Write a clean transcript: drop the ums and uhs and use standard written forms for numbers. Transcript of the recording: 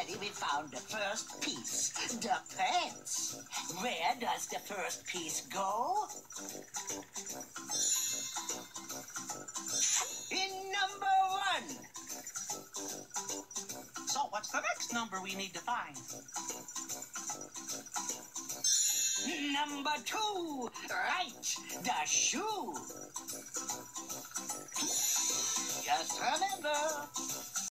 Already we found the first piece, the pants. Where does the first piece go? In number 1. So what's the next number we need to find? Number 2. Right, the shoe. Just remember,